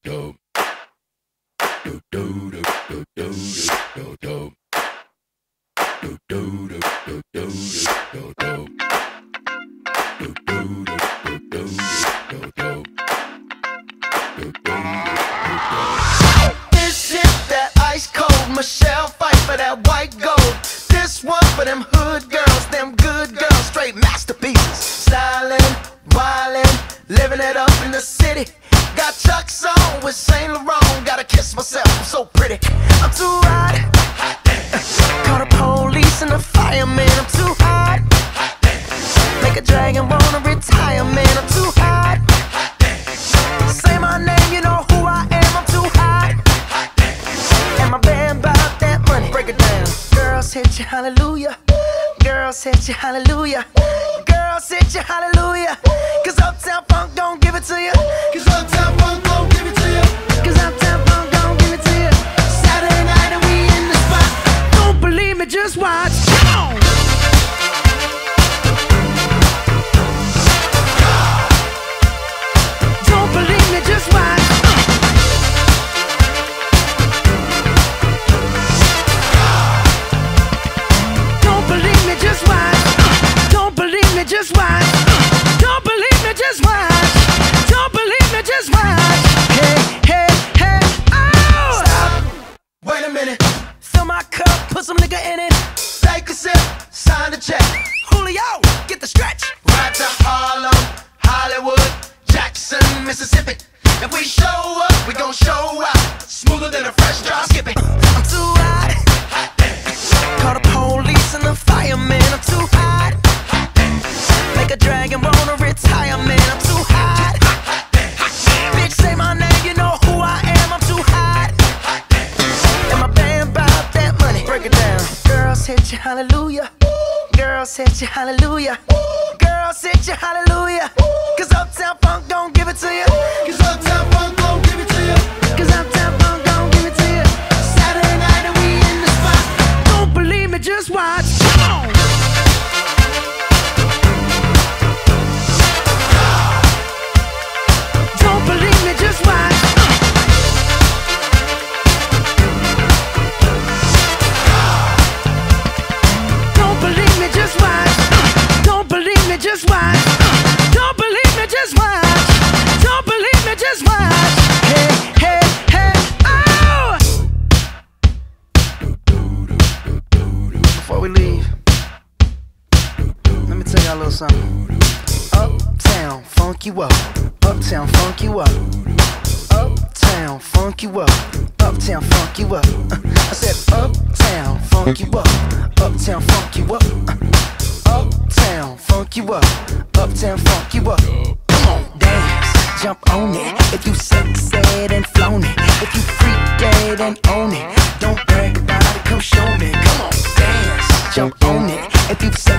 This shit that ice cold, Michelle fight for that white gold. This one for them hood girls, them good girls, straight masterpieces. Stylin', wildin', living it up in the city. Got Chuck's on with Saint Laurent, gotta kiss myself, I'm so pretty. I'm too hot. Call the police and the fireman, I'm too hot. Make a dragon wanna retire, man, I'm too hot. Say my name, you know who I am, I'm too hot. And my band bout that money, break it down. Girls hit you, hallelujah. Girls hit you, hallelujah. Girls hit you, hallelujah. Cause Uptown Funk don't give it to you. Cause Uptown Funk don't give it to you. Cause Uptown Funk don't give it to you. Saturday night and we in the spot. Don't believe me, just watch. Come on. Don't believe me, just watch. Don't believe me, just watch. Don't believe me, just watch. Don't believe me, just watch. Don't believe me, just watch. Hey, hey, hey, oh! Stop. Wait a minute. Fill my cup, put some nigga in it. Take a sip, sign the check. Julio, get the stretch. Right to Harlem, Hollywood, Jackson, Mississippi. If we show up, we gon' show out. Smoother than a fresh drop skipping. I'm too hot. Call the police and the fireman, I'm too hot. Make a dragon wanna retire, man, I'm too hot. Bitch, say my name, you know who I am, I'm too hot. And my band bout that money, break it down. Girls hit you, hallelujah. Girls hit you, hallelujah. Girls hit you, hallelujah. Cause Uptown Funk don't give it to you. Cause Uptown Funk don't give it to you. Cause Uptown Funk don't give it to you. Saturday night and we in the spot. Don't believe me, just watch. Come on. Don't believe me, just watch. Don't believe me, just watch. Don't believe me, just watch. Don't believe me, just watch. Don't believe me, just watch. Hey, hey, hey, oh! Before we leave, let me tell y'all a little something. Uptown, funk you up. Uptown, funk you up. Uptown, funk you up. Uptown, funk you up. I said uptown, funk you up. Uptown, funk you up. Uptown, funk you up. Uptown, funk you up. Come on, dance, jump on it. If you sexed and flown it. If you freak dead and own it. Don't brag about it, come show me. Come on, dance, jump on it. If you